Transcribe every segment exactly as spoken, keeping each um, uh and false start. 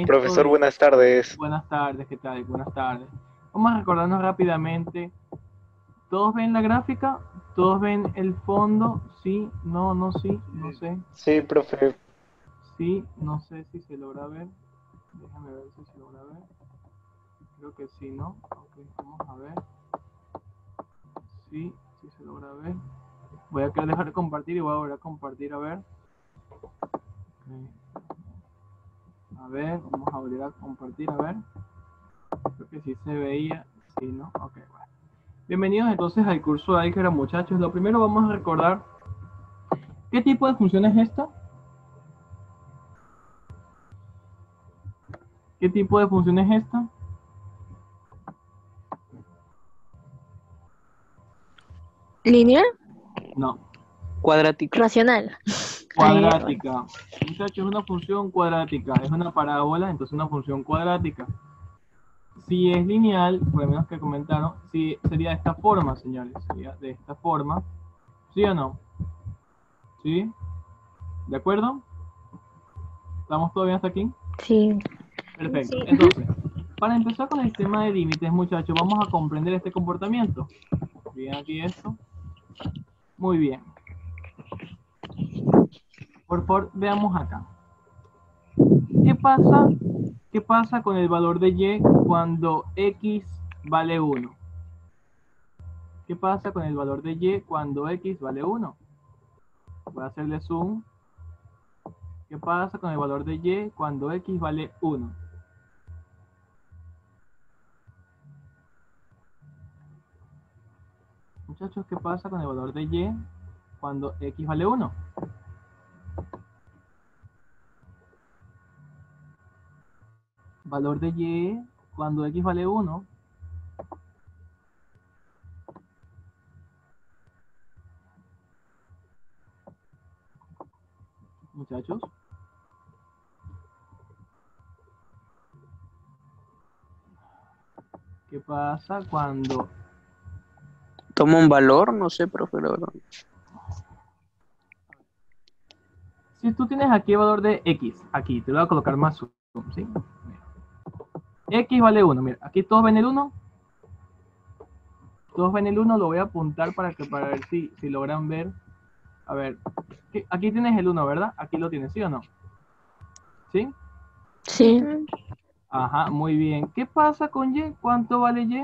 Profesor, de... buenas tardes. Buenas tardes, ¿qué tal? Buenas tardes. Vamos a recordarnos rápidamente. ¿Todos ven la gráfica? ¿Todos ven el fondo? ¿Sí? ¿No? ¿No? ¿Sí? No sé. Sí, profe. Sí, no sé si se logra ver. Déjame ver si se logra ver. Creo que sí, ¿no? Ok, vamos a ver. Sí, sí se logra ver. Voy a dejar de compartir y voy a volver a compartir a ver. Okay. A ver, vamos a volver a compartir a ver. Creo que sí se veía. Sí, ¿no? Ok, bueno. Bienvenidos entonces al curso de álgebra, muchachos. Lo primero vamos a recordar ¿qué tipo de función es esta? ¿Qué tipo de función es esta? ¿Lineal? No. Cuadrática. Racional. Cuadrática. Muchachos, es una función cuadrática. Es una parábola, entonces una función cuadrática. Si es lineal, por lo menos que comentaron, si sería de esta forma, señores. Sería de esta forma. ¿Sí o no? ¿Sí? ¿De acuerdo? ¿Estamos todos bien hasta aquí? Sí. Perfecto. Sí. Entonces, para empezar con el tema de límites, muchachos, vamos a comprender este comportamiento. Bien aquí esto. Muy bien. Por favor, veamos acá. ¿Qué pasa? ¿Qué pasa con el valor de y cuando x vale uno? ¿Qué pasa con el valor de y cuando x vale uno? Voy a hacerle zoom. ¿Qué pasa con el valor de y cuando x vale uno? Muchachos, ¿qué pasa con el valor de y cuando x vale uno? Valor de y cuando x vale uno. Muchachos. ¿Qué pasa cuando... Toma un valor, no sé, profe, la verdad. Si tú tienes aquí el valor de x, aquí, te lo voy a colocar más zoom, ¿sí? Mira. X vale uno, mira, aquí todos ven el uno. Todos ven el uno, lo voy a apuntar para, que, para ver si, si logran ver. A ver, aquí tienes el uno, ¿verdad? Aquí lo tienes, ¿sí o no? ¿Sí? Sí. Ajá, muy bien. ¿Qué pasa con y? ¿Cuánto vale y?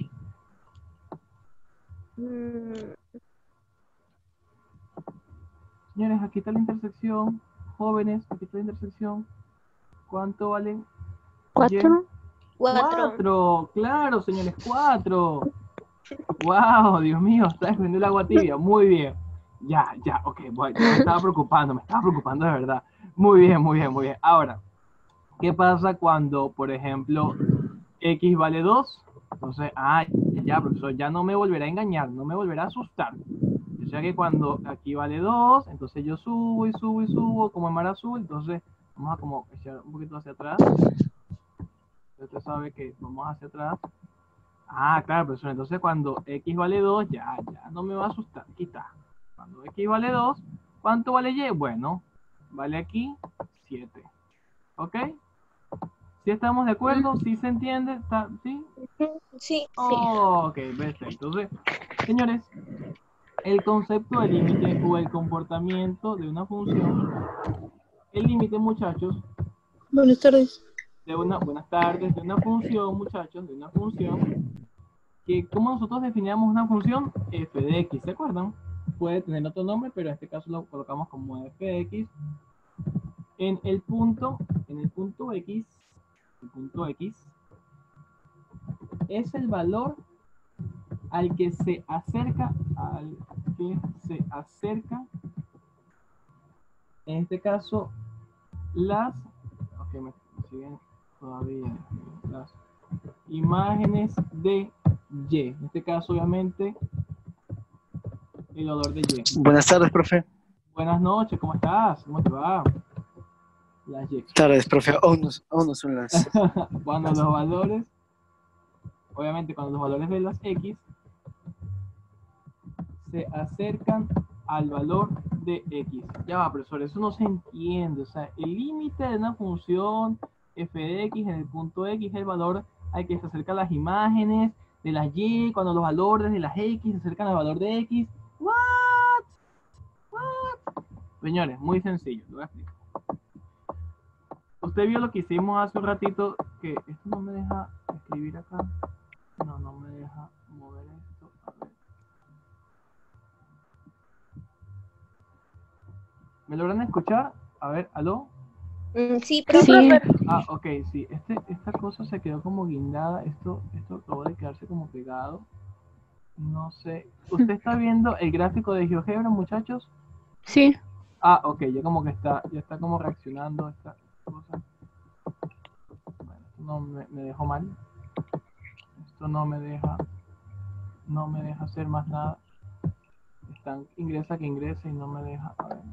Señores, aquí está la intersección. Jóvenes, aquí está la intersección. ¿Cuánto vale? ¿Cuatro? Cuatro. Claro, señores, cuatro. Wow, Dios mío, está desprendiendo el agua tibia. Muy bien. Ya, ya, ok, bueno, me estaba preocupando, me estaba preocupando de verdad. Muy bien, muy bien, muy bien. Ahora, ¿qué pasa cuando, por ejemplo, x vale dos? Entonces, ah, ya, profesor, ya no me volverá a engañar, no me volverá a asustar. O sea que cuando aquí vale dos, entonces yo subo y subo y subo como en mar azul, entonces vamos a como echar un poquito hacia atrás. Usted sabe que vamos hacia atrás. Ah, claro, profesor, entonces cuando x vale dos, ya, ya no me va a asustar. Aquí está. Cuando x vale dos, ¿cuánto vale y? Bueno, vale aquí siete. ¿Ok? ¿Sí estamos de acuerdo? ¿Sí se entiende? ¿Está? ¿Sí? Sí. Oh, ok, perfecto. Entonces, señores, el concepto de límite o el comportamiento de una función, el límite, muchachos, Buenas tardes. de una, buenas tardes, de una función, muchachos, de una función, que como nosotros definíamos una función f de x, ¿se acuerdan? Puede tener otro nombre, pero en este caso lo colocamos como f de x. En el punto, en el punto x, el punto x, es el valor al que se acerca, al que se acerca, en este caso, las, ok, me siguen todavía, las imágenes de y, en este caso, obviamente, el valor de y. Buenas tardes, profe. Buenas noches, ¿cómo estás? ¿Cómo te va? Las y. Buenas tardes, profe. Aún no, aún no son las... Cuando los valores, obviamente cuando los valores de las x se acercan al valor de x. Ya va, profesor, eso no se entiende. O sea, el límite de una función f de x en el punto x es el valor al que se acercan las imágenes de las y, cuando los valores de las x se acercan al valor de x. What? What? Señores, muy sencillo, lo voy a explicar. Usted vio lo que hicimos hace un ratito, que esto no me deja escribir acá. No, no me deja mover esto. A ver. ¿Me logran escuchar? A ver, ¿aló? Mm, sí, Sí, profe. Ah, ok, sí. Este, esta cosa se quedó como guindada. Esto, esto acabó de quedarse como pegado. No sé. ¿Usted está viendo el gráfico de GeoGebra, muchachos? Sí. Ah, ok, ya como que está, ya está como reaccionando esta cosa. Bueno, esto no me, me dejó mal. Esto no me deja, no me deja hacer más nada. Están, ingresa que ingresa y no me deja. A ver.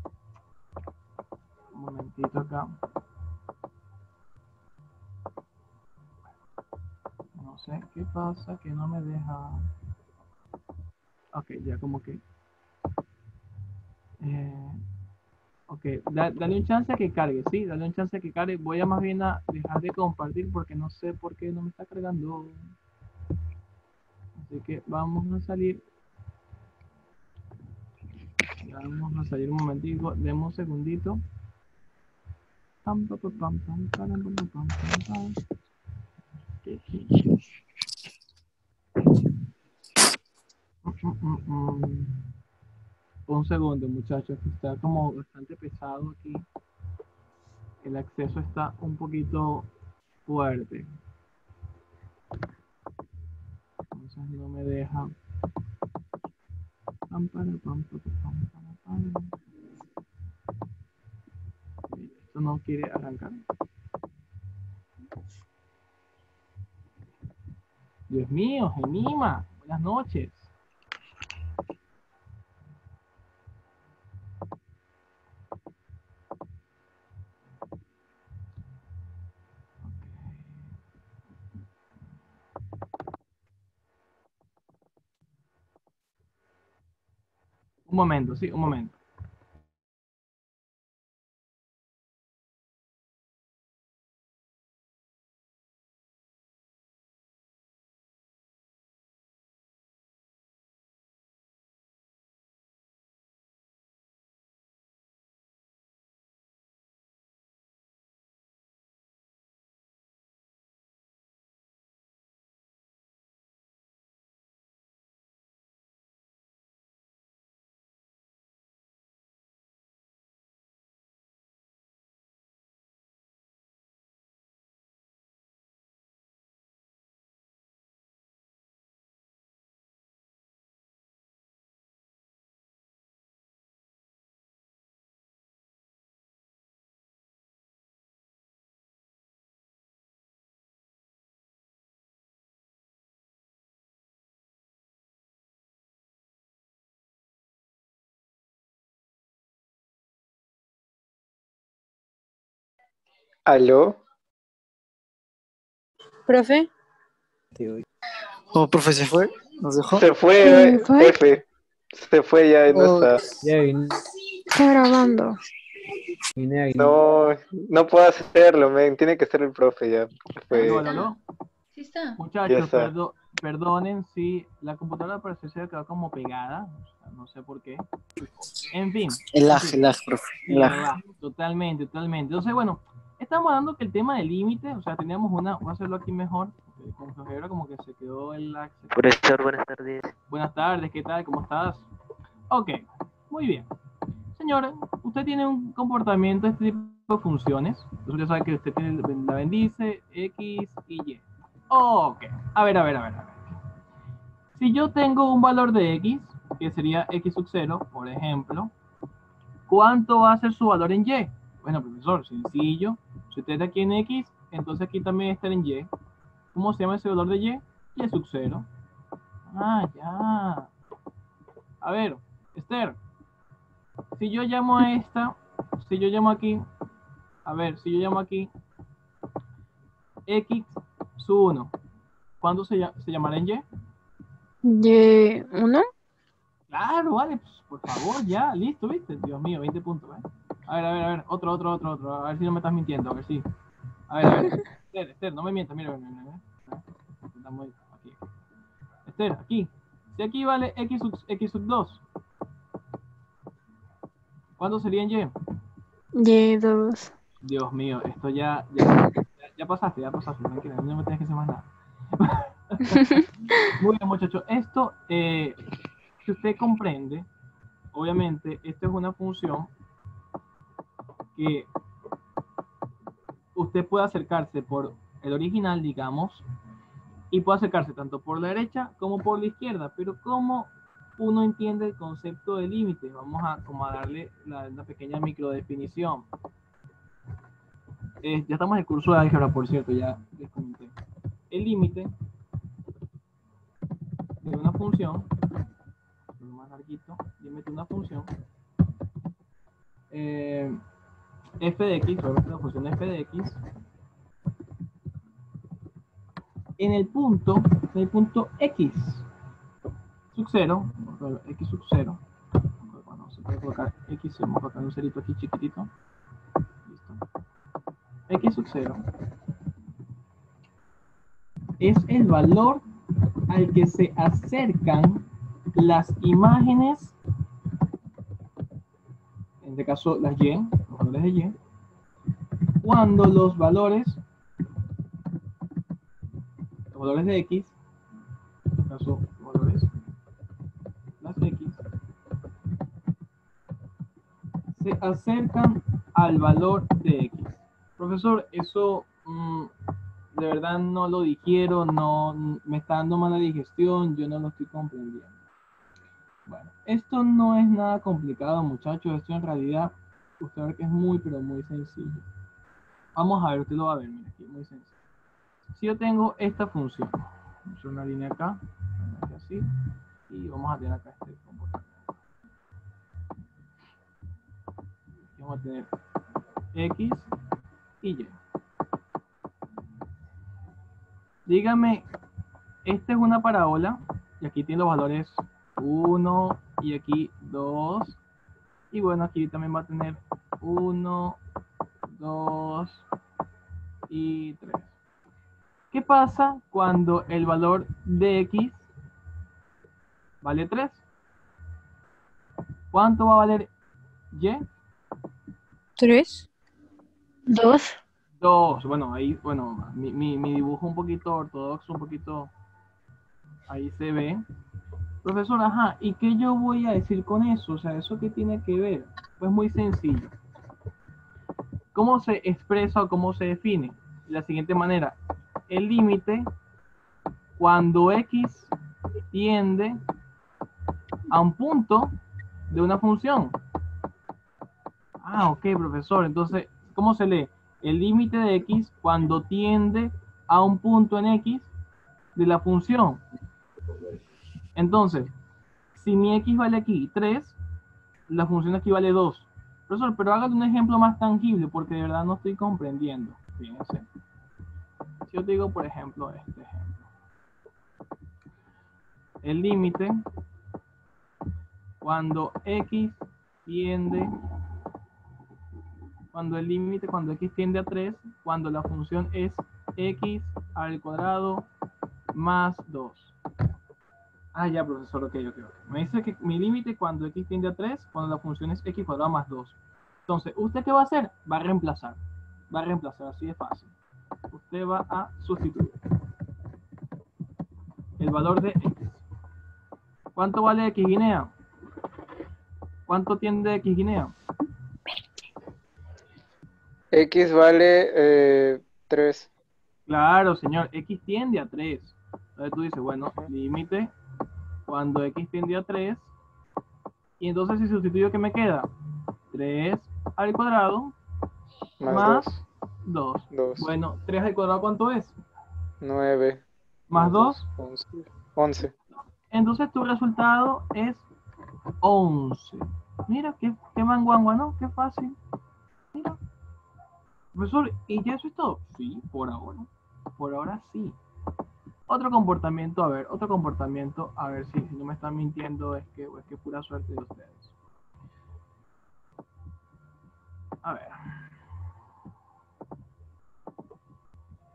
Un momentito acá. No sé qué pasa, que no me deja. Ok, ya como que. Eh, ok, da, dale un chance a que cargue, sí, dale un chance a que cargue. Voy a más bien a dejar de compartir porque no sé por qué no me está cargando. Así que vamos a salir. Vamos a salir un momentito, demos un segundito. Pam, pam, pam, pam, pam, pam, pam, pam, pam. Mm, mm, mm. Un segundo, muchachos, que está como bastante pesado aquí. El acceso está un poquito fuerte. Entonces no me deja. Pam, para, pam, pam, pam, pam, pam. Esto no quiere arrancar. Dios mío, Gemima, buenas noches. Un momento, sí, un momento. ¿Aló? Profe. Oh, profe, ¿se fue? ¿Nos dejó? Se fue, ¿Se fue? F. Se fue ya, no Oh, está. Ya vine, Está grabando. vine ahí. No, no puedo hacerlo, men. Tiene que ser el profe ya. Fue, Aló, aló, aló. Sí está. Ya Muchachos, está. perdo- perdonen si la computadora parece se ha quedado como pegada. O sea, no sé por qué. En fin. El lag, en fin. el lag, profe. Sí, El lag. verdad, totalmente, totalmente. Entonces, bueno, estamos hablando que el tema del límite, o sea, teníamos una, voy a hacerlo aquí mejor, porque con GeoGebra como que se quedó el acceso. Profesor, buenas tardes. Buenas tardes, ¿qué tal? ¿Cómo estás? Ok, muy bien. Señora, usted tiene un comportamiento de este tipo de funciones. Entonces usted sabe que usted tiene, la bendice, X y Y. Ok, a ver, a ver, a ver, a ver. Si yo tengo un valor de X, que sería X sub cero, por ejemplo, ¿cuánto va a ser su valor en Y? Bueno, profesor, sencillo. Si usted está aquí en X, entonces aquí también está en Y. ¿Cómo se llama ese valor de Y? Y sub cero. Ah, ya. A ver, Esther, si yo llamo a esta, si yo llamo aquí, a ver, si yo llamo aquí X sub uno, ¿cuándo se, ll- se llamará en Y? ¿Y uno? Claro, vale, pues, por favor, ya, listo, ¿viste? Dios mío, veinte puntos, ¿eh? A ver, a ver, a ver, otro, otro, otro, otro, a ver si no me estás mintiendo, a ver si. A ver, a ver. Esther, Esther, no me mientas, mira, mira, mira. mira. Estamos aquí. Esther, aquí. Si aquí vale x sub, x sub dos, ¿cuánto sería en y? Y dos. Dios mío, esto ya, ya, ya, ya pasaste, ya pasaste, tranquila, no me tienes que hacer más nada. Muy bien, muchachos, esto, eh, si usted comprende, obviamente, esto es una función que usted puede acercarse por el original, digamos, y puede acercarse tanto por la derecha como por la izquierda, pero ¿cómo uno entiende el concepto de límite? Vamos a, como a darle la, una pequeña microdefinición. Eh, ya estamos en el curso de álgebra, por cierto, ya les comenté. El límite de una función, lo más larguito, límite de una función, eh, f de x, obviamente la función f de x, en el punto, en el punto x sub cero, x sub cero, bueno, se puede colocar x, vamos a colocar un cerito aquí chiquitito, listo, x sub cero, es el valor al que se acercan las imágenes, en este caso las y, los valores de y, cuando los valores, los valores de x, en este caso los valores, las x, se acercan al valor de x. Profesor, eso mmm, de verdad no lo digiero, no me está dando mala digestión, yo no lo estoy comprendiendo. Bueno, esto no es nada complicado, muchachos, esto en realidad, usted va a ver que es muy, pero muy sencillo. Vamos a ver, usted lo va a ver, mira, aquí, muy sencillo. Si yo tengo esta función, vamos a hacer una línea acá, así, y vamos a tener acá este comportamiento. Vamos a tener x y y. Dígame, esta es una parábola, y aquí tiene los valores uno, y aquí dos, y bueno, aquí también va a tener uno, dos y tres. ¿Qué pasa cuando el valor de x vale tres? ¿Cuánto va a valer y? Tres. Dos. dos. Bueno, ahí, bueno, mi, mi, mi dibujo un poquito ortodoxo, un poquito, ahí se ve. Profesor, ajá, ¿y qué yo voy a decir con eso? O sea, ¿eso qué tiene que ver? Pues muy sencillo. ¿Cómo se expresa o cómo se define? De la siguiente manera. El límite cuando x tiende a un punto de una función. Ah, ok, profesor. Entonces, ¿cómo se lee? El límite de x cuando tiende a un punto en x de la función. Entonces, si mi x vale aquí tres, la función aquí vale dos. Profesor, pero hágale un ejemplo más tangible porque de verdad no estoy comprendiendo. Fíjense. Si yo te digo, por ejemplo, este ejemplo. El límite cuando x tiende, cuando el límite, cuando x tiende a tres, cuando la función es x al cuadrado más dos. Ah, ya, profesor, ok, ok, ok. Me dice que mi límite cuando x tiende a tres, cuando la función es x cuadrado más dos. Entonces, ¿usted qué va a hacer? Va a reemplazar. Va a reemplazar, así de fácil. Usted va a sustituir el valor de x. ¿Cuánto vale x guinea? ¿Cuánto tiende x guinea? X vale eh, tres. Claro, señor, x tiende a tres. Entonces tú dices, bueno, límite cuando x tiende a tres. Y entonces si sustituyo, ¿qué me queda? tres al cuadrado Más, más dos. dos. dos. Bueno, tres al cuadrado, ¿cuánto es? nueve. Más dos. once. once. Entonces tu resultado es once. Mira, qué, qué manguangua, ¿no? Qué fácil. Mira. Profesor, ¿y ya eso es todo? Sí, por ahora. Por ahora sí. Otro comportamiento, a ver, otro comportamiento, a ver si, si no me están mintiendo, es que, es que pura suerte de ustedes. A ver.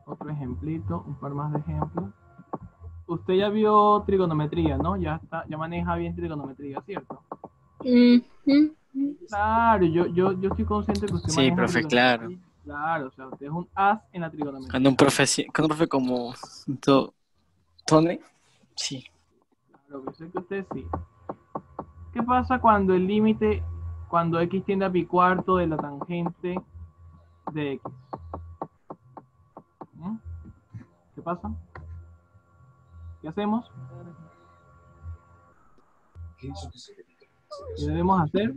otro ejemplito, un par más de ejemplos. Usted ya vio trigonometría, ¿no? Ya está, ya maneja bien trigonometría, ¿cierto? Ujú. Claro, yo, yo, yo estoy consciente que usted Sí, maneja profe, trigonometría. claro. Claro, o sea, usted es un as en la trigonometría. Cuando un profe, así- cuando un profe como to- Tony, sí. Claro, yo sé que usted sí. ¿Qué pasa cuando el límite, cuando x tiende a pi cuarto de la tangente de x? ¿Mm? ¿Qué pasa? ¿Qué hacemos? ¿Qué debemos hacer?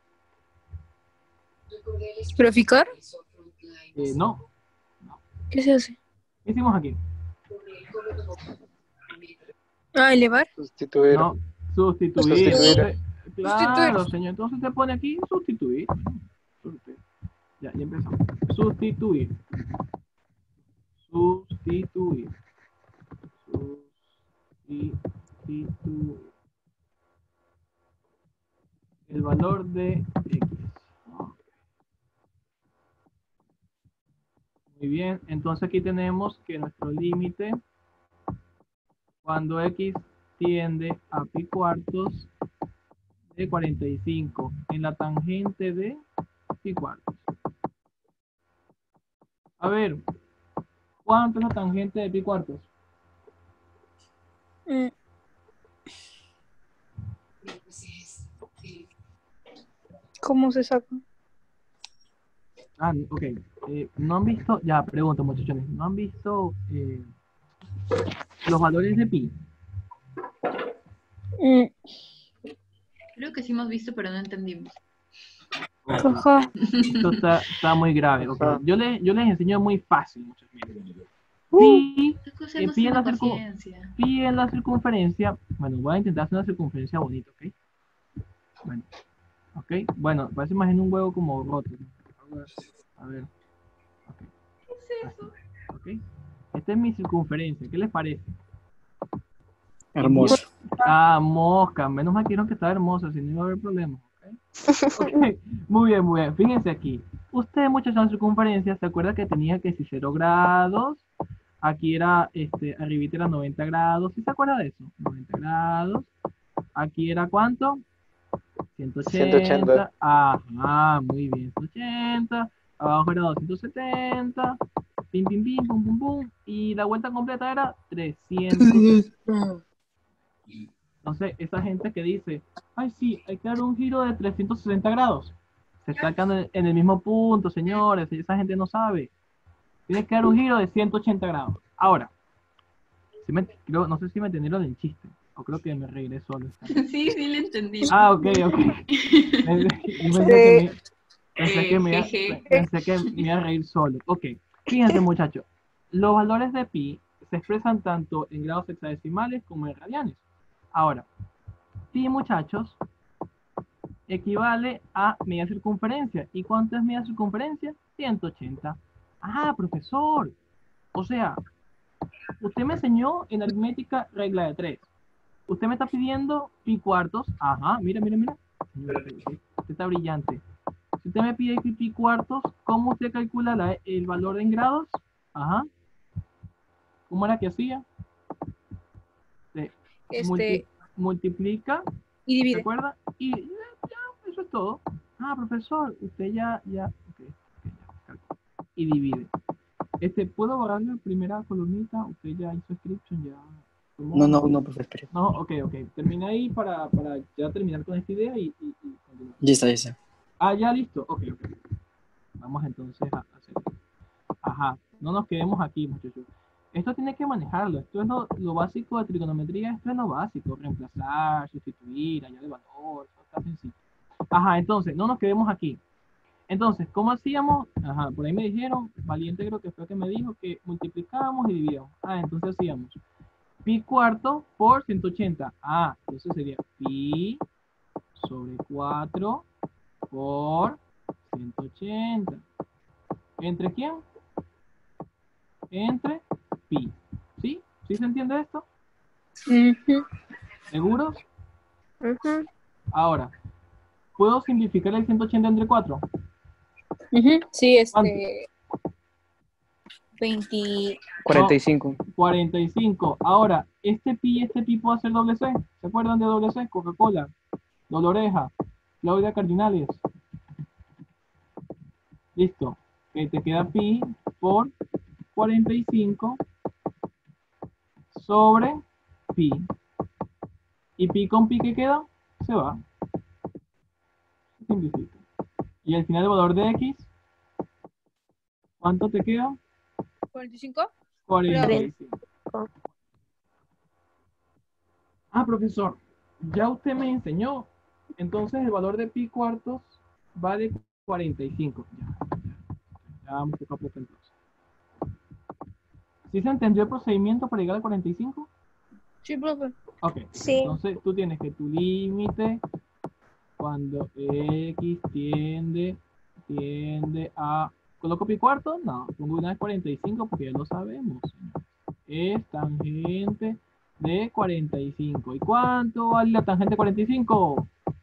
¿Proficar? Eh, no. ¿Qué se hace? ¿Qué hicimos aquí? Ah, elevar. Sustituir. No, sustituir. Sustituir. Entonces, claro, señor. Entonces usted pone aquí sustituir. Sustituir. Ya, ya empezamos. Sustituir. Sustituir. Sustituir. El valor de x. Muy bien. Entonces aquí tenemos que nuestro límite, cuando x tiende a pi cuartos de cuarenta y cinco en la tangente de pi cuartos. A ver, ¿cuánto es la tangente de pi cuartos? Mm. ¿Cómo se saca? Ah, ok. Eh, ¿no han visto? Ya, pregunto, muchachones. ¿No han visto eh, los valores de pi? Mm. Creo que sí hemos visto, pero no entendimos. Ajá. Esto está, está muy grave. ok. Ajá. Yo, les, yo les enseño muy fácil, muchachos. Pi, ¿Qué cosa eh, no pi en tiene la circun- paciencia? pi en la circunferencia. Bueno, voy a intentar hacer una circunferencia bonita, ¿ok? Bueno, ok. Bueno, parece más en un huevo como roto. A ver. Ok. ¿Qué es eso? Ok. Esta es mi circunferencia. ¿Qué les parece? Hermoso. Ah, mosca. Menos mal que dijeron que estaba hermosa, si no iba a haber problemas. ¿Ok? Ok. Muy bien, muy bien. Fíjense aquí. Ustedes, muchachos, en la circunferencia, ¿se acuerdan que tenía que si cero grados? Aquí era, este, arribita era noventa grados. ¿Sí se acuerda de eso? noventa grados. Aquí era ¿cuánto? ciento ochenta. ciento ochenta. Ajá, muy bien. ciento ochenta. Abajo era doscientos setenta. Pim, pim, pim, pum, pum, pum. Y la vuelta completa era trescientos. Entonces, esa gente que dice, ay, sí, hay que dar un giro de trescientos sesenta grados. Se está quedando en en el mismo punto, señores. Esa gente no sabe. Tiene que dar un giro de ciento ochenta grados. Ahora, si me- creo- no sé si me entendieron el chiste. O creo que me reiré solo. Sí, sí le entendí. Ah, ok, ok. Pensé- Yo pensé que me, pensé que me, iba- Jeje. pensé que me iba a reír solo. Ok, fíjense, muchachos. Los valores de pi se expresan tanto en grados hexadecimales como en radianes. Ahora, pi, muchachos, equivale a media circunferencia. ¿Y cuánto es media circunferencia? ciento ochenta. Ah, profesor. O sea, usted me enseñó en aritmética regla de tres. Usted me está pidiendo pi cuartos. Ajá, mira, mira, mira. Señor, usted, usted está brillante. Si usted me pide pi, pi cuartos, ¿cómo usted calcula la- el valor en grados? Ajá. ¿Cómo era que hacía? Se Este, multi- multiplica, y ¿se divide. acuerda? Y ya, ya, eso es todo. Ah, profesor, usted ya, ya, ok, ok, ya, calcula. Y divide. Este, ¿puedo borrarle la primera columnita? Usted ya hizo description, ya. tomó- No, no, no, profe, espere. No, ok, ok. Termina ahí para, para ya terminar con esta idea y, y, y continuar. Ya está, ya está. Ah, ya listo. Ok, ok. Vamos entonces a hacer. Ajá. No nos quedemos aquí, muchachos. Esto tiene que manejarlo. Esto es lo, lo básico de trigonometría. Esto es lo básico. Reemplazar, sustituir, añadir valor. Eso está sencillo. Ajá, entonces, no nos quedemos aquí. Entonces, ¿cómo hacíamos? Ajá, por ahí me dijeron, Valiente creo que fue que me dijo que multiplicábamos y dividíamos. Ah, entonces hacíamos pi cuarto por ciento ochenta. Ah, entonces sería pi sobre cuatro por ciento ochenta. ¿Entre quién? Entre pi. ¿Sí? ¿Sí se entiende esto? Ujú, ¿Seguros? ujú, Ahora, ¿puedo simplificar el ciento ochenta entre cuatro? ujú. Sí, este. veinte. cuarenta y cinco. cuarenta y cinco. Ahora, este pi y este pi puede ser doble C. ¿Se acuerdan de doble C? Coca-Cola, doble oreja, Claudia Cardinales. Listo. Que te queda pi por cuarenta y cinco sobre pi. ¿Y pi con pi qué queda? Se va. Se simplifica. Y al final el valor de x, ¿cuánto te queda? ¿cuarenta y cinco? cuarenta y cinco. Ah, profesor, ya usted me enseñó. Entonces el valor de pi cuartos vale cuarenta y cinco. Ya, ya, ya vamos poco a poco entonces. ¿Sí se entendió el procedimiento para llegar al cuarenta y cinco? Sí, profe. Ok, Sí. entonces tú tienes que tu límite cuando x tiende, tiende a... ¿Coloco pi cuarto? No, pongo una vez cuarenta y cinco porque ya lo sabemos. Es tangente de cuarenta y cinco. ¿Y cuánto vale la tangente de cuarenta y cinco?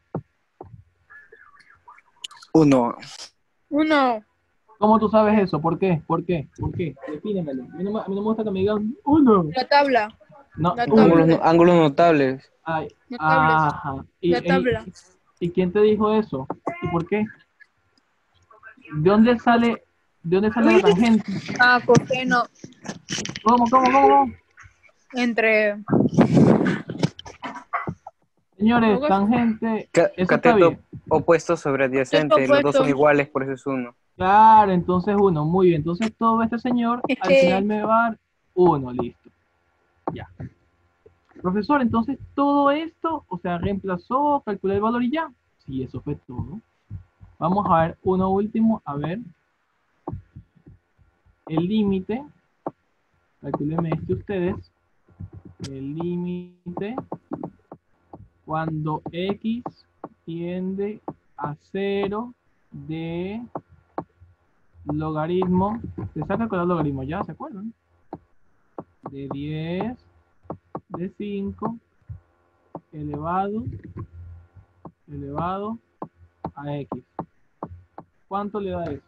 Uno. Uno. ¿Cómo tú sabes eso? ¿Por qué? ¿Por qué? ¿Por qué? Defínemelo. A mí no me, a mí no me gusta que me digan uno. La tabla. No, La uno. Ángulos, no- ángulos notables. Ay, La tabla. ajá. ¿Y, La tabla. y, ¿y quién te dijo eso? ¿Y por qué? ¿De dónde sale, de dónde sale la tangente? Ah, coseno. ¿Cómo, cómo, cómo? Entre. Señores, Luego- tangente, Ca- eso está Cateto bien. opuesto sobre adyacente. Cateto Los dos son opuesto. iguales, por eso es uno. Claro, entonces uno, muy bien. Entonces todo este señor Es al que- final me va a dar uno, listo. Ya. Profesor, entonces todo esto, o sea, reemplazó, calculé el valor y ya. Sí, eso fue todo. Vamos a ver uno último, a ver. El límite, calculenme este ustedes. El límite cuando x tiende a cero de logaritmo, se saca con el logaritmo, ya se acuerdan, de diez de cinco elevado elevado a x. ¿Cuánto le da eso?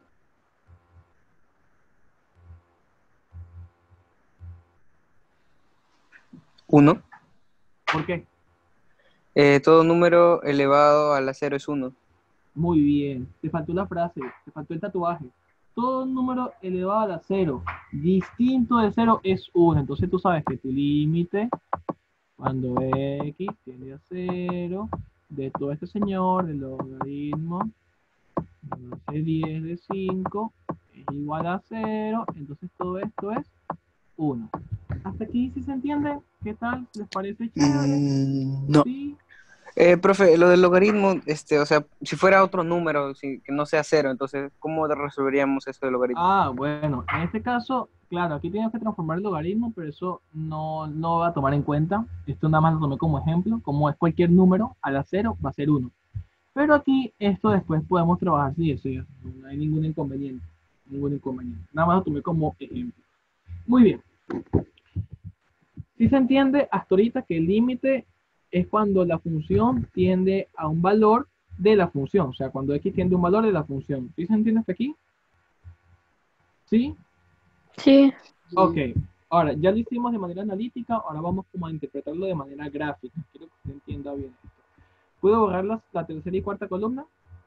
Uno. ¿Por qué? Eh, todo número elevado a la cero es uno. Muy bien, te faltó la frase, te faltó el tatuaje. Todo número elevado a la cero distinto de cero es uno. Entonces tú sabes que tu límite cuando x tiende a cero de todo este señor, del logaritmo de diez de cinco es igual a cero. Entonces todo esto es uno. ¿Hasta aquí sí se entiende? ¿Qué tal? ¿Les parece chévere? Mm, no. ¿Sí? Eh, profe, lo del logaritmo, este, o sea, si fuera otro número, si, que no sea cero, entonces, ¿cómo resolveríamos eso del logaritmo? Ah, bueno, en este caso, claro, aquí tienes que transformar el logaritmo, pero eso no, no va a tomar en cuenta. Esto nada más lo tomé como ejemplo. Como es cualquier número, a la cero va a ser uno. Pero aquí, esto después podemos trabajar sin eso, ya. No hay ningún inconveniente. Ningún inconveniente. Nada más lo tomé como ejemplo. Muy bien. Si se entiende hasta ahorita que el límite es cuando la función tiende a un valor de la función. O sea, cuando x tiende a un valor de la función. ¿Sí se entiende hasta aquí? ¿Sí? Sí. Ok. Ahora, ya lo hicimos de manera analítica, ahora vamos como a interpretarlo de manera gráfica. Quiero que usted entienda bien esto. ¿Puedo borrar las- la tercera y cuarta columna?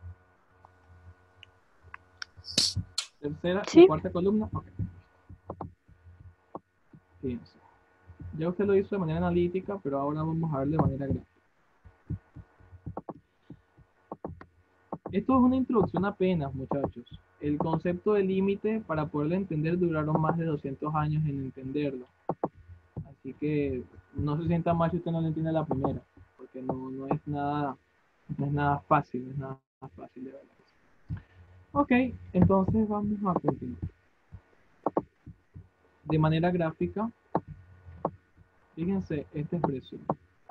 Tercera y Sí. cuarta columna. Ok. Fíjense. Ya usted lo hizo de manera analítica, pero ahora vamos a verlo de manera gráfica. Esto es una introducción apenas, muchachos. El concepto de límite, para poderlo entender, duraron más de doscientos años en entenderlo. Así que no se sienta mal si usted no lo entiende a la primera, porque no, no es nada, no es nada fácil, no es nada fácil de verdad. Ok, entonces vamos a continuar. De manera gráfica, fíjense esta expresión.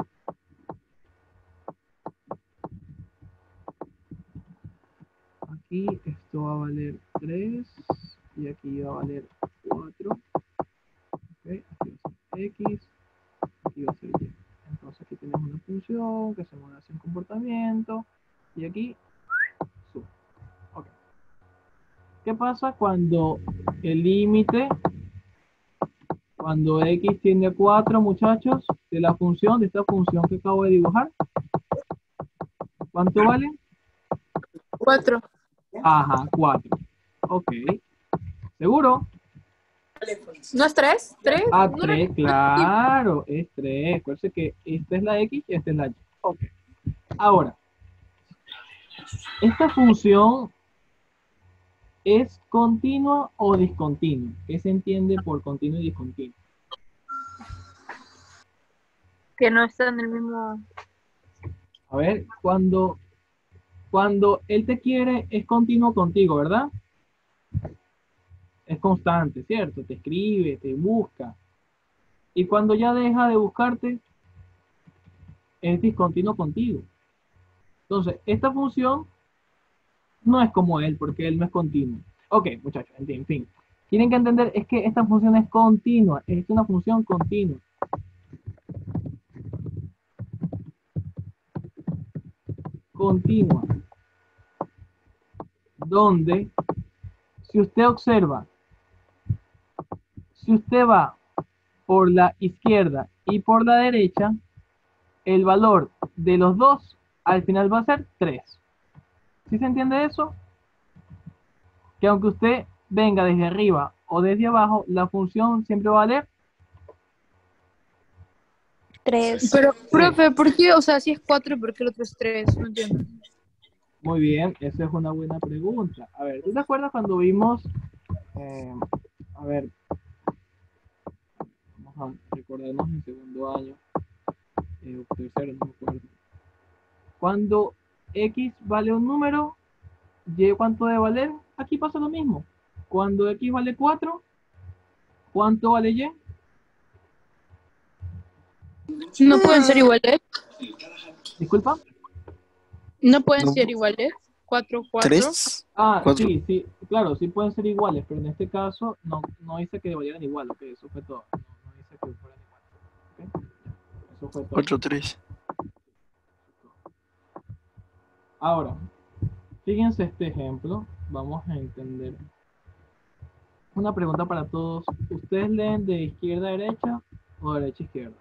Aquí esto va a valer tres y aquí va a valer cuatro. Okay, aquí va a ser x, aquí va a ser y. Entonces aquí tenemos una función que se mueve sin comportamiento y aquí sube. Okay. ¿Qué pasa cuando el límite Cuando x tiende a cuatro, muchachos, de la función, de esta función que acabo de dibujar, ¿cuánto vale? Cuatro. Ajá, cuatro. Ok. ¿Seguro? ¿No es tres? ¿Tres? Ah, No tres, recuerdo. claro, es tres. Acuérdense que esta es la x y esta es la y. Ok. Ahora, esta función ¿es continua o discontinua? ¿Qué se entiende por continuo y discontinuo? Que no está en el mismo. A ver, cuando, cuando él te quiere, es continuo contigo, ¿verdad? Es constante, ¿cierto? Te escribe, te busca. Y cuando ya deja de buscarte, es discontinuo contigo. Entonces, esta función no es como él, porque él no es continuo. Ok, muchachos, en fin. Tienen que entender, es que esta función es continua, es una función continua. Continua. Donde, si usted observa, si usted va por la izquierda y por la derecha, el valor de los dos al final va a ser tres. ¿Sí se entiende eso? Que aunque usted venga desde arriba o desde abajo, la función siempre va a valer Tres. Pero, profe, ¿por qué? O sea, si es cuatro, ¿por qué el otro es tres? No entiendo. muy bien. Esa es una buena pregunta. A ver, ¿tú te acuerdas cuando vimos, eh, a ver, vamos a recordarnos en segundo año, eh, o tercero, no me acuerdo. Cuando x vale un número, y ¿cuánto debe valer? Aquí pasa lo mismo. Cuando x vale cuatro, ¿cuánto vale y? No pueden ser iguales. Disculpa. No pueden No. ser iguales. Cuatro, cuatro. Tres. Ah, Cuatro. sí, sí, claro, sí pueden ser iguales, pero en este caso no, no dice que valieran igual, ok, eso fue todo. No, no dice que fueran iguales, ok. Eso fue todo. Cuatro, tres. Ahora, fíjense este ejemplo, vamos a entender. Una pregunta para todos. ¿Ustedes leen de izquierda a derecha o de derecha a izquierda?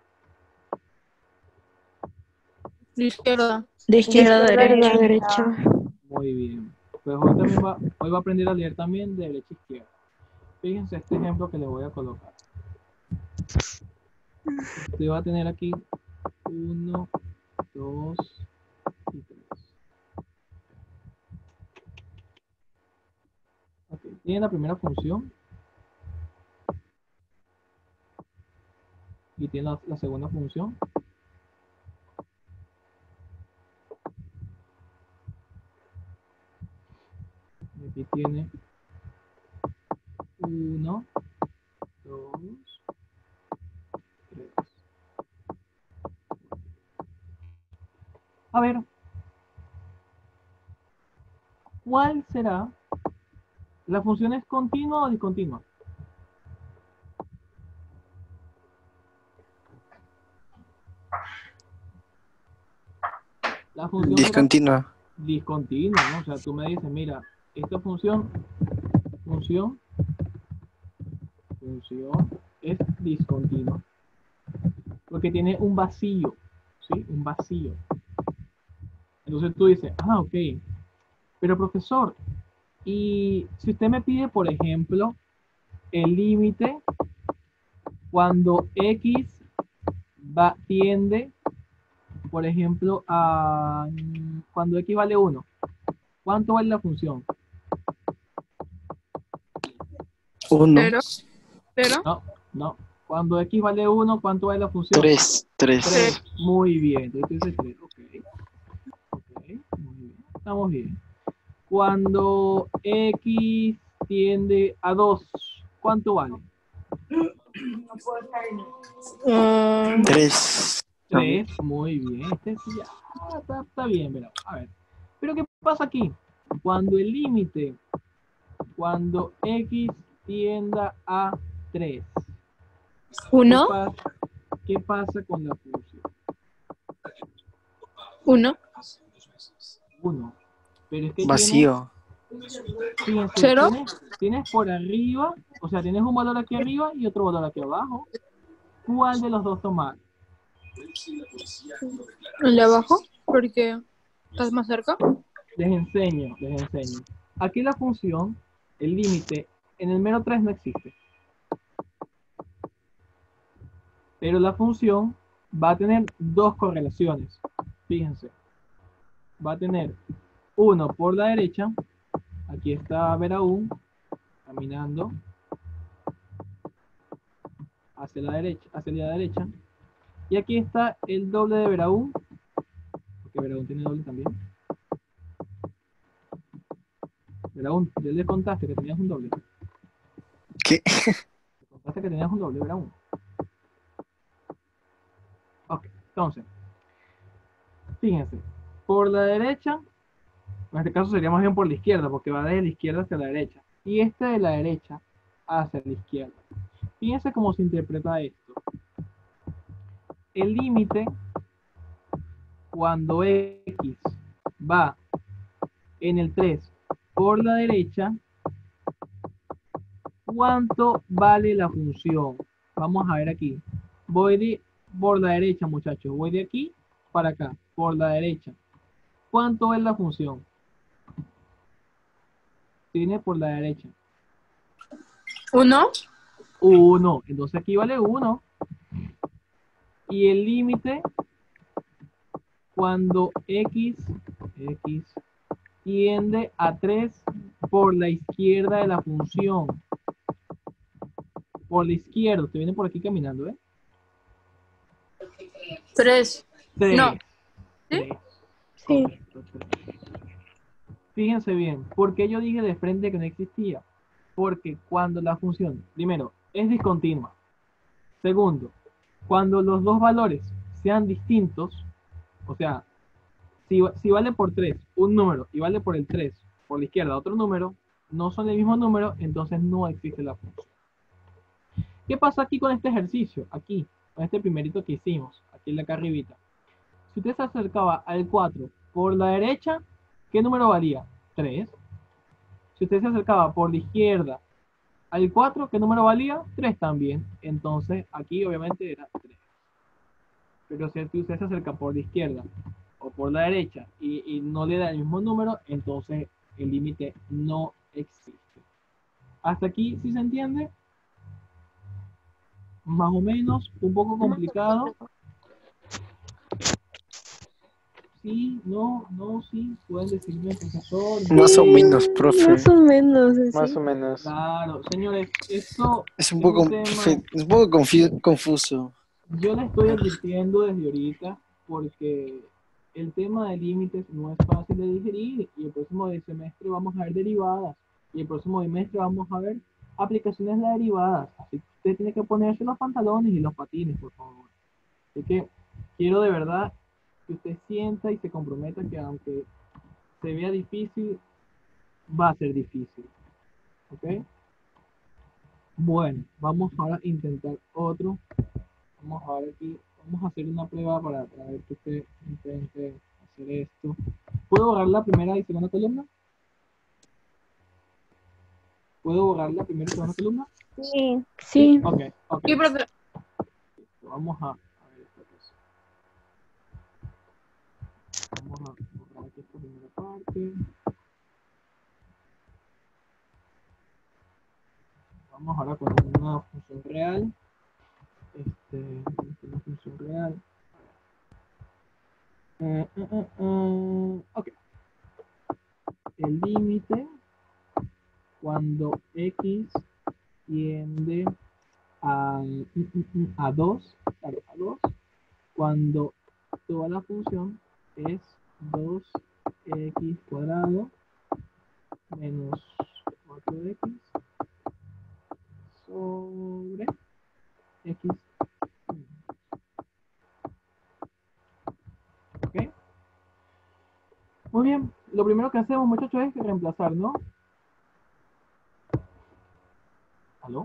De izquierda. De izquierda a izquierda a derecha. derecha. Muy bien. Pues hoy también va, hoy va a aprender a leer también de derecha a izquierda. Fíjense este ejemplo que le voy a colocar. Usted va a tener aquí uno, dos y tres. Ok, tiene la primera función y tiene la, la segunda función. Y aquí tiene uno, dos, tres. A ver, ¿cuál será? ¿La función es continua o discontinua? La función será Discontinua. discontinua, ¿no? O sea, tú me dices, mira, esta función, función, función es discontinua. Porque tiene un vacío, ¿sí? Un vacío. Entonces tú dices, ah, ok. Pero profesor, y si usted me pide, por ejemplo, el límite cuando x va, tiende, por ejemplo, a cuando x vale uno, ¿cuánto vale la función? Uno. Cero. Cero. No, no. Cuando x vale uno, ¿cuánto vale la función? Tres. Tres. tres. Muy bien. Entonces dice tres. Ok. Ok. Muy bien. Estamos bien. Cuando x tiende a dos, ¿cuánto vale? Um, Tres. tres. Muy bien. Este sí ya está, está bien, pero a ver. Pero ¿qué pasa aquí? Cuando el límite, cuando x tienda a tres, uno. ¿qué pasa, qué pasa con la función? Uno. uno. Pero es que Vacío. Tienes, fíjense, ¿Cero? Tienes, tienes por arriba O sea, tienes un valor aquí arriba y otro valor aquí abajo. ¿Cuál de los dos tomar? ¿El de abajo? Porque estás más cerca. Les enseño, les enseño. Aquí la función, el límite, en el mero tres no existe. Pero la función va a tener dos correlaciones. Fíjense. Va a tener uno por la derecha. Aquí está Veraún caminando hacia la derecha, hacia la derecha. Y aquí está el doble de Veraún, porque Veraún tiene doble también. Veraún, ya le contaste que tenías un doble. ¿Qué? Le contaste que tenías un doble, Veraún. Ok, entonces, fíjense, por la derecha, en este caso sería más bien por la izquierda, porque va desde la izquierda hacia la derecha. Y este de la derecha hacia la izquierda. Fíjense cómo se interpreta esto. El límite, cuando X va en el tres por la derecha, ¿cuánto vale la función? Vamos a ver aquí. Voy de por la derecha, muchachos. Voy de aquí para acá, por la derecha. ¿Cuánto es la función? Tiene por la derecha. ¿Uno? uno. Entonces aquí vale uno. Y el límite, cuando X, X tiende a tres por la izquierda de la función. Por la izquierda. Usted viene por aquí caminando, ¿eh? Tres. tres. No. tres. Sí. Correcto, tres. Fíjense bien, ¿por qué yo dije de frente que no existía? Porque cuando la función, primero, es discontinua. Segundo, cuando los dos valores sean distintos, o sea, si, si vale por tres un número y vale por el tres por la izquierda otro número, no son el mismo número, entonces no existe la función. ¿Qué pasa aquí con este ejercicio? Aquí, con este primerito que hicimos, aquí en la arribita. Si usted se acercaba al cuatro por la derecha, ¿qué número valía? tres. Si usted se acercaba por la izquierda al cuatro, ¿qué número valía? tres también. Entonces, aquí obviamente era tres. Pero si usted se acerca por la izquierda o por la derecha y, y no le da el mismo número, entonces el límite no existe. ¿Hasta aquí sí se entiende? Más o menos, un poco complicado. Sí, no, no, sí, pueden decirme, profesor. Más o menos, profe. Más o menos, así. Más o menos. Claro, señores, esto Es un es poco, un tema, fe- es un poco confi- confuso. yo le estoy advirtiendo desde ahorita porque el tema de límites no es fácil de digerir y el próximo semestre vamos a ver derivadas y el próximo semestre vamos a ver aplicaciones de derivadas. Así que usted tiene que ponerse los pantalones y los patines, por favor. Así que quiero de verdad que usted sienta y se comprometa que aunque se vea difícil, va a ser difícil. ¿Ok? Bueno, vamos ahora a intentar otro. Vamos a ver aquí. Vamos a hacer una prueba para, para ver que usted intente hacer esto. ¿Puedo borrar la primera y segunda columna? ¿Puedo borrar la primera y segunda columna? Sí. Sí. Ok, ok. Sí, profe. Vamos a, a ver esta cosa. Vamos a borrar aquí esta primera parte. Vamos ahora con una función real. Este, una función real. Uh, uh, uh, uh, ok. El límite cuando X tiende a, a dos, claro, a dos, cuando toda la función es dos x cuadrado menos cuatro x sobre x. ¿Ok? Muy bien, lo primero que hacemos, muchachos, es reemplazar, ¿no? ¿Aló?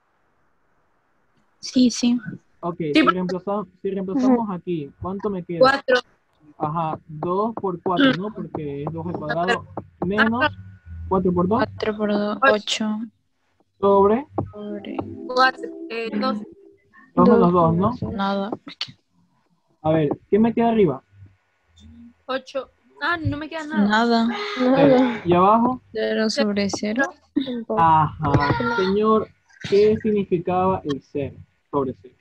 Sí, sí. Ok, Sí, si reemplazamos, si reemplazamos aquí, ¿cuánto me queda? Cuatro. Ajá, dos por cuatro, ¿no? Porque es dos al cuadrado menos cuatro por dos. cuatro por dos, ocho. sobre Sobre cuatro, eh, dos. dos menos Dos dos, ¿no? menos dos. Nada. A ver, ¿qué me queda arriba? Ocho. Ah, no me queda nada. Nada. Cero. Nada. ¿Y abajo? Cero sobre cero. Tampoco. Ajá. Señor, ¿qué significaba el cero sobre cero?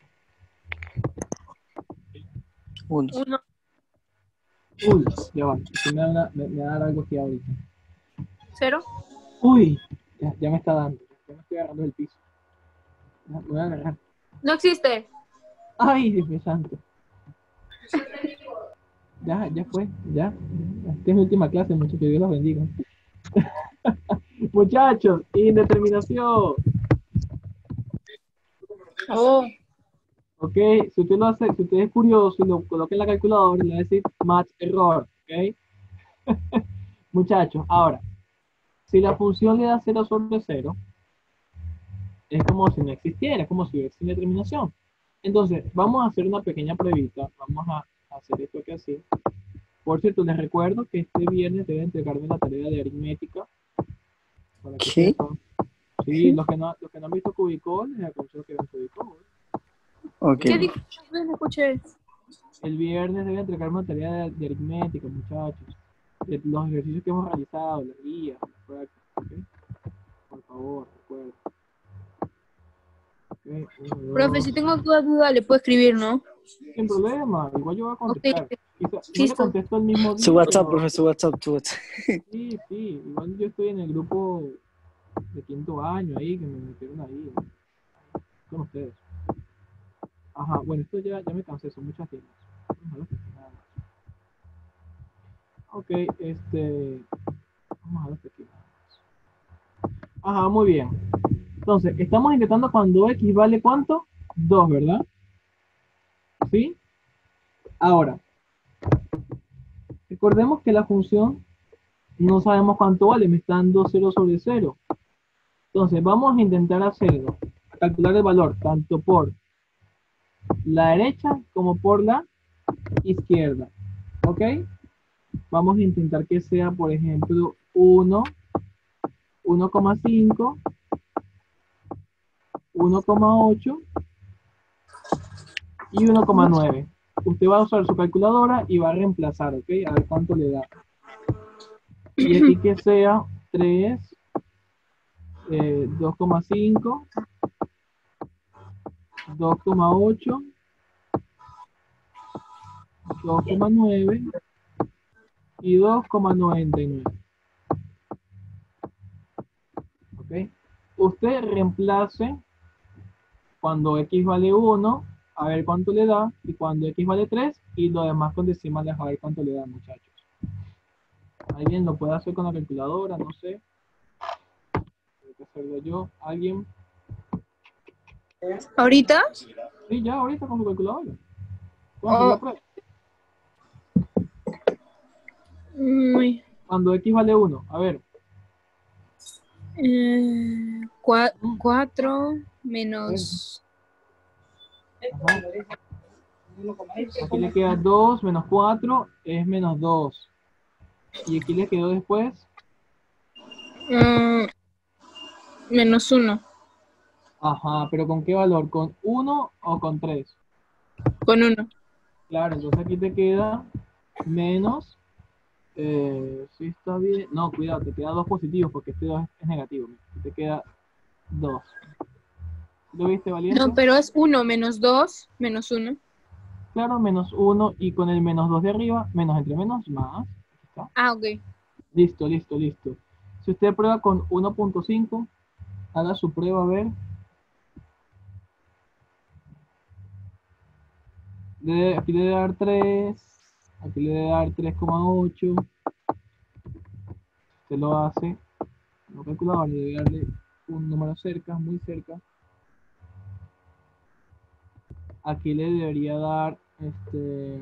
Uno. Uno. Uy, ya va. Si me, da una- me, me va a dar algo aquí ahorita. Cero. Uy, ya, ya me está dando. Ya me estoy agarrando del piso. Ya, me voy a agarrar. No existe. Ay, Dios mío santo. Ya, ya fue, ya. Esta es mi última clase, muchachos. Dios los bendiga. Muchachos, indeterminación. Oh. Ok, si usted lo hace, si usted es curioso y lo coloca en la calculadora, le va a decir match error. Ok. Muchachos, ahora, si la función le da cero sobre cero, es como si no existiera, es como si hubiese indeterminación. Entonces, vamos a hacer una pequeña pruebita. Vamos a hacer esto que así. Por cierto, les recuerdo que este viernes deben entregarme la tarea de aritmética. Para que ¿Qué? sepan. Sí, los que no, los que no han visto Cubicol, les aconsejo que vean Cubicol. Ok. ¿Qué dijo? No escuché. El viernes deben entregarme una tarea de, de aritmética, muchachos. De los ejercicios que hemos realizado, las guías, las prácticas, ¿ok? Por favor, recuerden. Okay, uno, Profe, dos. si tengo duda, duda, le puedo escribir, ¿no? Sin problema, igual yo voy a contestar. Ok. Quizá- no le Listo. contesto el mismo día, Su WhatsApp, pero profe, su WhatsApp, su WhatsApp. sí, sí, igual yo estoy en el grupo de quinto año ahí, que me metieron ahí, ¿no? Con ustedes. Ajá, bueno, esto ya, ya me cansé, son muchas tiendas. Vamos a ver si nada más. Ok, este, vamos a ver si aquí nada más. Ajá, muy bien. Entonces, estamos intentando cuando x vale ¿cuánto? dos, ¿verdad? ¿Sí? Ahora, recordemos que la función no sabemos cuánto vale, me está dando cero sobre cero. Entonces, vamos a intentar hacerlo, a calcular el valor, tanto por la derecha como por la izquierda. ¿Ok? Vamos a intentar que sea, por ejemplo, uno, uno coma cinco, uno coma ocho y uno coma nueve. Usted va a usar su calculadora y va a reemplazar, ¿ok? A ver cuánto le da. Y aquí que sea tres, eh, dos coma cinco, dos coma ocho, dos coma nueve y dos coma noventa y nueve. ¿Ok? Usted reemplace cuando x vale uno, a ver cuánto le da, y cuando x vale tres, y lo demás con decimales a ver cuánto le da, muchachos. ¿Alguien lo puede hacer con la calculadora? No sé. Tengo que hacerlo yo. ¿Alguien? ¿Ahorita? Sí, ya, ahorita con su calculadora. ¿Cómo hacer la prueba? Uy. Cuando x vale uno, a ver. Eh, cua- cuatro menos. Ajá. Aquí le queda dos menos cuatro es menos dos. Y aquí le quedó después mm, menos uno. ajá, pero ¿con qué valor? ¿Con uno o con tres? Con uno. Claro, entonces aquí te queda menos, eh, sí está bien, no, cuidado, te queda dos positivos porque este dos es negativo, aquí te queda dos. ¿Lo viste, valiente? No, pero es uno menos dos menos uno. Claro, menos uno y con el menos dos de arriba, menos entre menos, más. Aquí está. Ah, ok. Listo, listo, listo. Si usted prueba con uno punto cinco, haga su prueba a ver. Le- aquí le debe dar tres, aquí le debe dar tres coma ocho. Usted lo hace, no calculador, le debe darle un número cerca, muy cerca. Aquí le debería dar, este,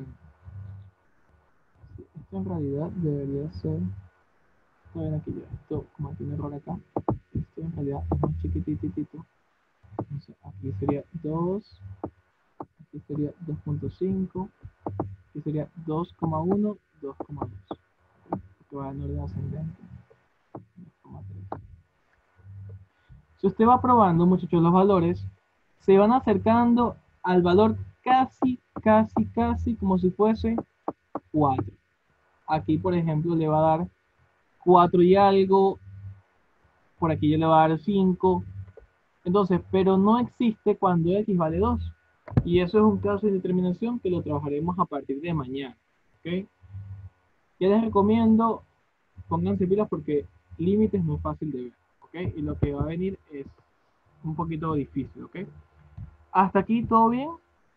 esto en realidad debería ser, esto ven aquí ya, esto como tiene error acá, esto en realidad es más chiquititito. Entonces aquí sería dos, aquí sería dos punto cinco, aquí sería dos coma uno, dos coma dos. Porque va en orden ascendente. dos coma tres. Si usted va probando, muchachos, los valores, se van acercando al valor casi, casi, casi como si fuese cuatro. Aquí, por ejemplo, le va a dar cuatro y algo. Por aquí ya le va a dar cinco. Entonces, pero no existe cuando X vale dos. Y eso es un caso de determinación que lo trabajaremos a partir de mañana. ¿Ok? Ya les recomiendo, pónganse pilas porque límites no es fácil de ver. ¿Ok? Y lo que va a venir es un poquito difícil. ¿Ok? Hasta aquí, ¿todo bien?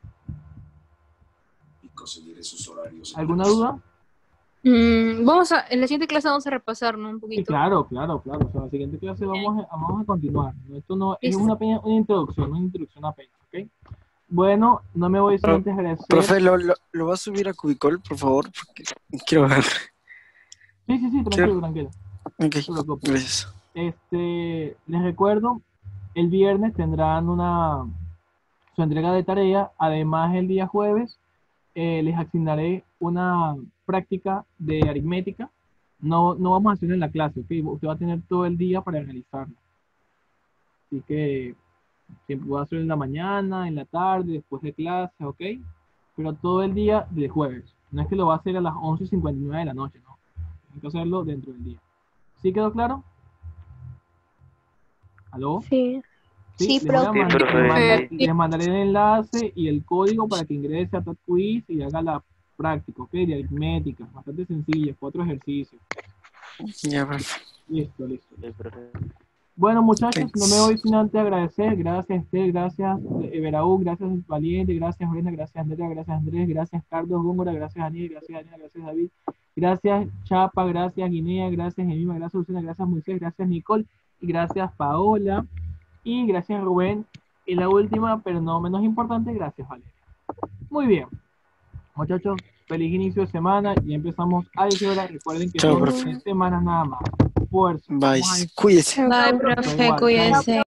¿Alguna duda? Mm, vamos a, en la siguiente clase vamos a repasar, ¿no? Un Sí, poquito. claro, claro, claro. O sea, la siguiente clase vamos a, vamos a continuar. ¿No? Esto no es Listo. una, pequeña- una introducción, una introducción apenas, ¿ok? Bueno, no me voy sin Pro- antes agradecer. Profe, ¿lo, lo, lo va a subir a Cubicol, por favor? Porque quiero ver. Sí, sí, sí, tranquilo, Quiero- tranquilo. Ok, No te preocupes. gracias. Este, les recuerdo, el viernes tendrán una su entrega de tarea. Además, el día jueves eh, les asignaré una práctica de aritmética. No, no vamos a hacerlo en la clase, ¿ok? Usted va a tener todo el día para realizarlo. Así que siempre va a hacerlo en la mañana, en la tarde, después de clase, ¿ok? Pero todo el día del jueves. No es que lo va a hacer a las once y cincuenta y nueve de la noche, no. Hay que hacerlo dentro del día. ¿Sí quedó claro? ¿Aló? Sí. Sí, les, voy a Sí, mandar- profe. les manda- Sí. les mandaré el enlace y el código para que ingrese a TAPQuiz y haga la práctica, ¿ok? De aritmética, bastante sencilla, cuatro ejercicios. Ya, profe. Listo, listo. Sí, profe. Bueno, muchachos, no Thanks. me voy sin antes agradecer. Gracias, Estel, gracias, eh, Veraú, gracias, Valiente, gracias, Brenda, gracias, Andrea, gracias, Andrés, gracias, Carlos Góngora, gracias, Daniel, gracias, Daniela, gracias, David, gracias, Chapa, gracias, Guinea, gracias, Emima, gracias, Lucina, gracias, Moisés, gracias, Nicole, y gracias, Paola, y gracias, Rubén. Y la última, pero no menos importante, gracias, Valeria. Muy bien, muchachos, feliz inicio de semana y empezamos a hora. Recuerden que Chao, son profe. tres semanas nada más. Fuerza. Bye. Vamos a- Cuídese. Bye, Da profe, igual, cuídense.